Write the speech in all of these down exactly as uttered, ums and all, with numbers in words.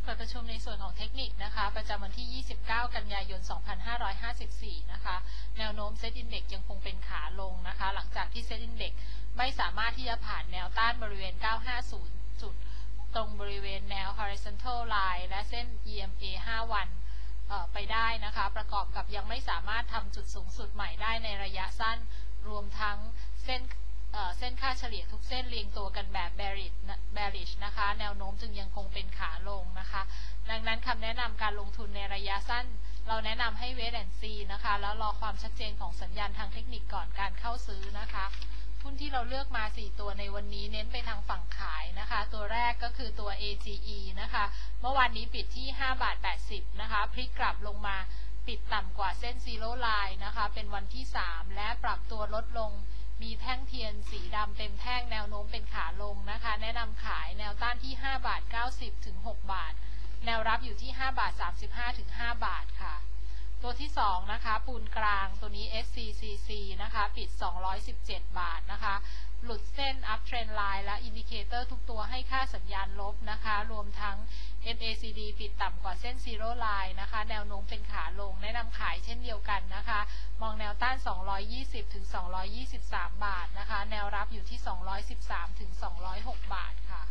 เปิดประชุมในส่วนของเทคนิคนะคะประจำวันที่ ยี่สิบเก้า กันยายน สองพันห้าร้อยห้าสิบสี่ นะคะแนวโน้มเซ็ตอินเด็กซ์ยังคงเป็นขาลงนะคะหลังจากที่เซ็ตอินเด็กซ์ไม่สามารถที่จะผ่านแนวต้านบริเวณ เก้าร้อยห้าสิบ จุดตรงบริเวณแนว horizontal line และเส้น อี เอ็ม เอ ห้า วันไปได้นะคะประกอบกับยังไม่สามารถทำจุดสูงสุดใหม่ได้ในระยะสั้นรวมทั้งเส้นเส้นค่าเฉลี่ยทุกเส้นเรียงตัวกันแบบ bearish bearish นะคะแนวโน้มจึงยังคงเป็นขาลงนะคะดังนั้นคำแนะนำการลงทุนในระยะสั้นเราแนะนำให้ wait and see นะคะแล้วรอความชัดเจนของสัญญาณทางเทคนิคก่อนการเข้าซื้อนะคะหุ้นที่เราเลือกมาสี่ตัวในวันนี้เน้นไปทางฝั่งขายนะคะตัวแรกก็คือตัว เอ จี อี นะคะเมื่อวานนี้ปิดที่ห้าบาทแปดสิบนะคะพลิกกลับลงมาปิดต่ำกว่าเส้น zero line นะคะเป็นวันที่สามและปรับตัวลดลงมีแท่งเทียนสีดำเต็มแท่งแนวโน้มเป็นขาลงนะคะแนะนำขายแนวต้านที่ห้าบาทเก้าสิบถึงหกบาทแนวรับอยู่ที่ห้าบาทสามสิบห้าถึงห้าบาทค่ะตัวที่สองนะคะปูนกลางตัวนี้ เอส ซี ซี ซี นะคะปิดสองร้อยสิบเจ็ดบาทนะคะหลุดเส้น up trend line และอินดิเคเตอร์ทุกตัวให้ค่าสัญญาณลบนะคะรวมทั้ง เอ็ม เอ ซี ดี ปิดต่ำกว่าเส้น zero line นะคะแนวโน้มเป็นขาลงแนะนำขายเช่นเดียวกันนะคะมองแนวต้านสองร้อยยี่สิบถึงสองร้อยยี่สิบสามบาทนะคะแนวรับอยู่ที่สองร้อยสิบสามถึงสองร้อยหกบาทค่ะ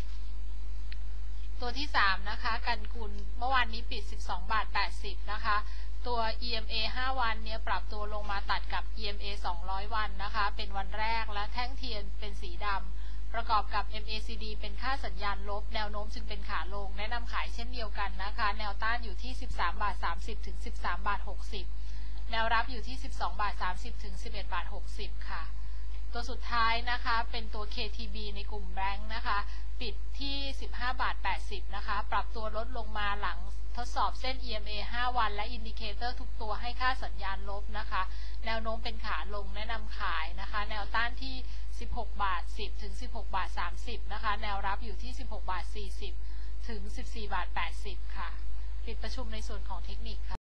ตัวที่สามนะคะกันกุลเมื่อวานนี้ปิดสิบสองบาทแปดสิบนะคะตัว อี เอ็ม เอ ห้า วันเนี่ยปรับตัวลงมาตัดกับ อี เอ็ม เอ สองร้อยวันนะคะเป็นวันแรกและแท่งเทียนเป็นสีดำประกอบกับ เอ็ม เอ ซี ดี เป็นค่าสัญญาณลบแนวโน้มจึงเป็นขาลงแนะนำขายเช่นเดียวกันนะคะแนวต้านอยู่ที่สิบสามบาทสามสิบถึงสิบสามบาทหกสิบแนวรับอยู่ที่สิบสองบาทสามสิบถึงสิบเอ็ดบาทหกสิบค่ะตัวสุดท้ายนะคะเป็นตัว เค ที บี ในกลุ่มแบงค์นะคะปิดที่สิบห้าบาทแปดสิบนะคะปรับตัวลดลงมาหลังทดสอบเส้น อี เอ็ม เอ ห้า วันและอินดิเคเตอร์ทุกตัวให้ค่าสัญญาณลบนะคะแนวโน้มเป็นขาลงแนะนำขายนะคะแนวต้านที่สิบหกบาทสิบถึงสิบหกบาทสามสิบนะคะแนวรับอยู่ที่สิบหกบาทสี่สิบถึงสิบสี่บาทแปดสิบค่ะปิดประชุมในส่วนของเทคนิคค่ะ